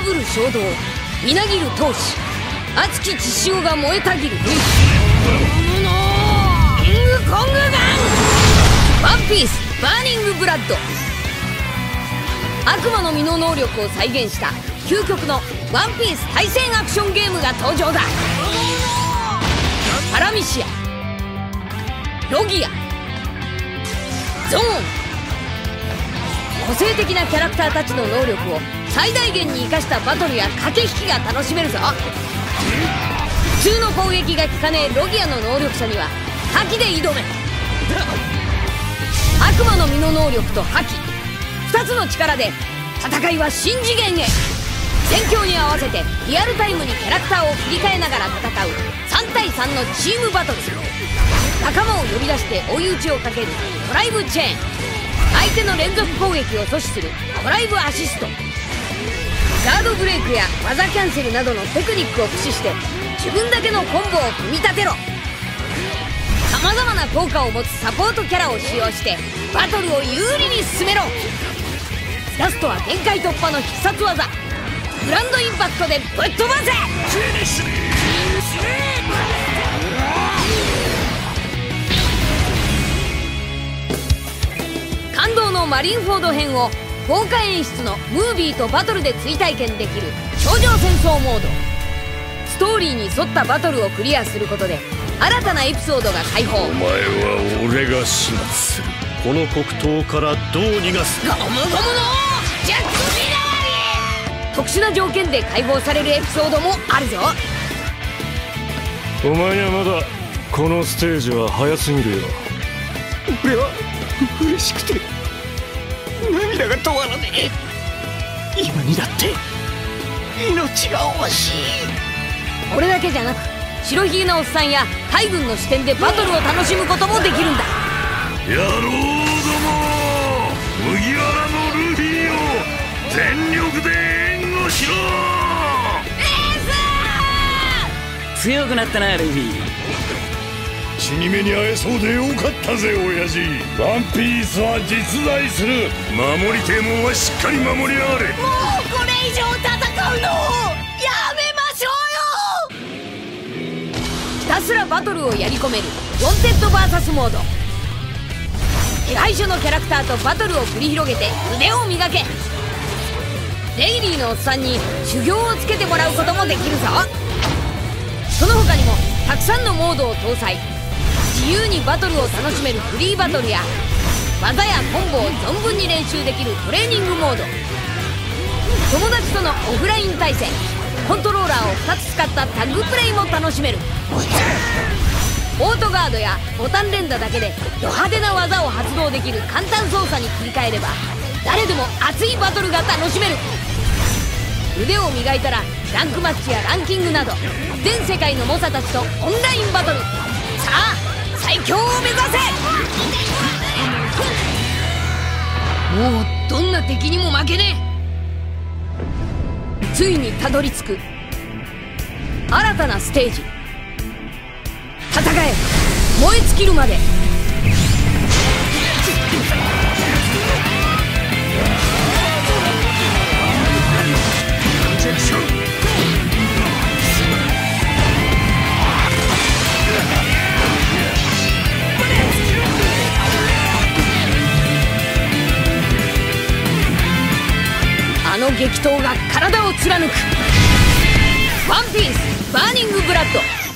ぶる衝動、みなぎる闘志、熱き血潮が燃えたぎるキングコングガン、ワンピースバーニングブラッド。悪魔の実の能力を再現した究極のワンピース対戦アクションゲームが登場だ。パラミシア、ロギア、ゾーン、個性的なキャラクターたちの能力を最大限に生かしたバトルや駆け引きが楽しめるぞ。普通の攻撃が効かねえロギアの能力者には覇気で挑め。悪魔の実の能力と覇気、2つの力で戦いは新次元へ。戦況に合わせてリアルタイムにキャラクターを切り替えながら戦う3対3のチームバトル。仲間を呼び出して追い打ちをかけるドライブチェーン、相手の連続攻撃を阻止するドライブアシスト、ガードブレイクや技キャンセルなどのテクニックを駆使して自分だけのコンボを組み立てろ。さまざまな効果を持つサポートキャラを使用してバトルを有利に進めろ。ラストは限界突破の必殺技、グランドインパクトでぶっ飛ばせ。感動のマリンフォード編を豪華演出のムービーとバトルで追体験できる頂上戦争モード。ストーリーに沿ったバトルをクリアすることで新たなエピソードが開放。 お前は俺が始末する。この黒糖からどう逃がす。 ゴムゴムのジャックビナーリ、特殊な条件で解放されるエピソードもあるぞ。 お前にはまだこのステージは早すぎるよ。 俺は嬉しくて涙が止まらねえ。今にだって命が惜しい。 俺だけじゃなく白ひげのおっさんや海軍の視点でバトルを楽しむこともできるんだ。 野郎ども、麦わらのルフィを全力で援護しろ。 強くなったなルフィ。 死に目に会えそうでよかったぜ親父。ワンピースは実在する。守りてえもんはしっかり守りやがれ。 もうこれ以上戦うのをやめましょうよ。ひたすらバトルをやり込めるウォンテッド VS モード。手配書のキャラクターとバトルを繰り広げて腕を磨け。デイリーのおっさんに修行をつけてもらうこともできるぞ。その他にもたくさんのモードを搭載。自由にバトルを楽しめるフリーバトルや技やコンボを存分に練習できるトレーニングモード、友達とのオフライン対戦、コントローラーを2つ使ったタッグプレイも楽しめる。オートガードやボタン連打だけでド派手な技を発動できる簡単操作に切り替えれば誰でも熱いバトルが楽しめる。腕を磨いたらランクマッチやランキングなど全世界の猛者たちとオンラインバトル。さあ最強を目指せ。もうどんな敵にも負けねえ。ついにたどり着く新たなステージ。戦え、燃え尽きるまで。あの激闘が体を貫く。ワンピースバーニングブラッド。